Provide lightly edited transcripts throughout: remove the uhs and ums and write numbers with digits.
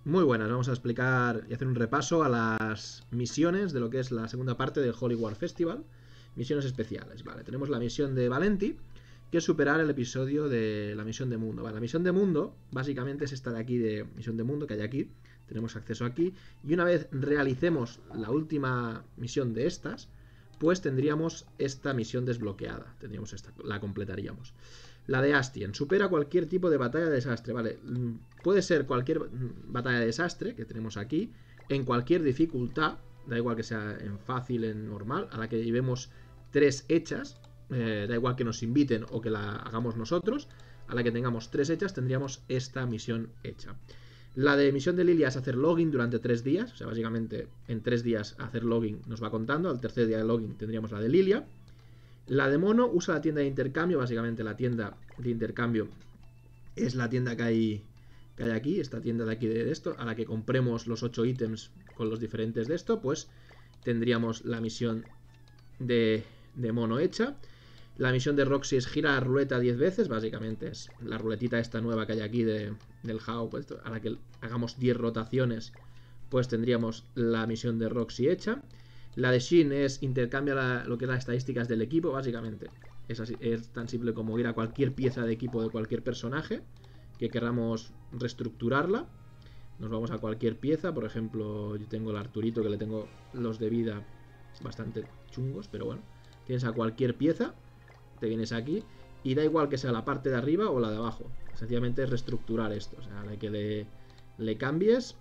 Muy buenas, vamos a explicar y hacer un repaso a las misiones de lo que es la segunda parte del Holy War Festival. Misiones especiales, vale. Tenemos la misión de Valenti, que es superar el episodio de la misión de mundo. Vale, la misión de mundo, básicamente es esta de aquí, de misión de mundo, que hay aquí. Tenemos acceso aquí. Y una vez realicemos la última misión de estas, pues tendríamos esta misión desbloqueada. Tendríamos esta, la completaríamos. La de Astien, supera cualquier tipo de batalla de desastre, ¿vale? Puede ser cualquier batalla de desastre que tenemos aquí, en cualquier dificultad, da igual que sea en fácil, en normal, a la que llevemos 3 hechas, da igual que nos inviten o que la hagamos nosotros, a la que tengamos 3 hechas tendríamos esta misión hecha. La de misión de Lilia es hacer login durante 3 días, o sea, básicamente en 3 días hacer login nos va contando, al tercer día de login tendríamos la de Lilia. La de mono usa la tienda de intercambio, básicamente la tienda de intercambio es la tienda que hay aquí, esta tienda de aquí de esto, a la que compremos los 8 ítems con los diferentes de esto, pues tendríamos la misión de mono hecha. La misión de Roxy es gira la ruleta 10 veces, básicamente es la ruletita esta nueva que hay aquí del How, pues, a la que hagamos 10 rotaciones, pues tendríamos la misión de Roxy hecha. La de Shin es intercambia lo que es las estadísticas del equipo, básicamente. Es tan simple como ir a cualquier pieza de equipo de cualquier personaje que queramos reestructurarla. Nos vamos a cualquier pieza, por ejemplo, yo tengo el Arturito que le tengo los de vida bastante chungos, pero bueno. Tienes a cualquier pieza, te vienes aquí y da igual que sea la parte de arriba o la de abajo. Sencillamente es reestructurar esto, o sea, a la que le cambies,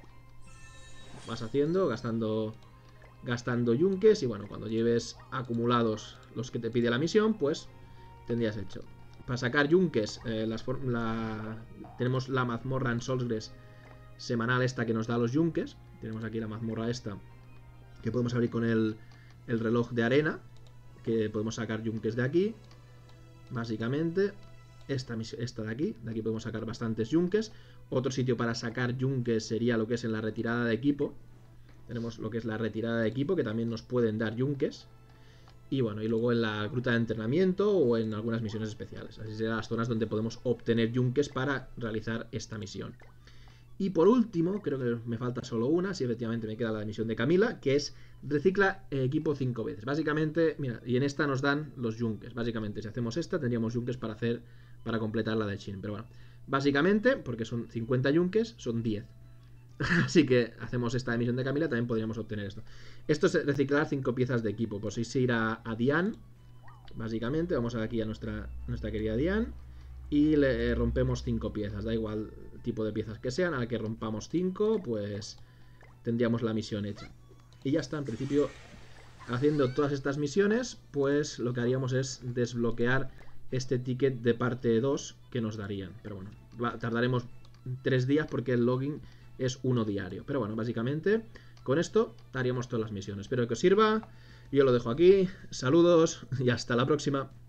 vas haciendo, gastando yunques y bueno, cuando lleves acumulados los que te pide la misión, pues tendrías hecho. Para sacar yunques, tenemos la mazmorra en Solsgress semanal esta que nos da los yunques. Tenemos aquí la mazmorra esta que podemos abrir con el reloj de arena, que podemos sacar yunques de aquí. Básicamente, esta de aquí podemos sacar bastantes yunques. Otro sitio para sacar yunques sería lo que es en la retirada de equipo. Tenemos lo que es la retirada de equipo, que también nos pueden dar yunques. Y bueno, y luego en la gruta de entrenamiento o en algunas misiones especiales. Así serán las zonas donde podemos obtener yunques para realizar esta misión. Y por último, creo que me falta solo una, si efectivamente me queda la misión de Camila, que es recicla equipo 5 veces. Básicamente, mira, y en esta nos dan los yunques. Básicamente, si hacemos esta, tendríamos yunques para completar la de Shin. Pero bueno, básicamente, porque son 50 yunques, son 10. Así que hacemos esta emisión de Camila, también podríamos obtener esto. Esto es reciclar 5 piezas de equipo. Pues si ir a Diane, básicamente, vamos aquí a nuestra querida Diane y le rompemos 5 piezas. Da igual el tipo de piezas que sean, a la que rompamos 5, pues tendríamos la misión hecha. Y ya está, en principio, haciendo todas estas misiones, pues lo que haríamos es desbloquear este ticket de parte 2 que nos darían. Pero bueno, tardaremos 3 días porque el login es 1 diario. Pero bueno, básicamente con esto haríamos todas las misiones. Espero que os sirva. Yo lo dejo aquí. Saludos y hasta la próxima.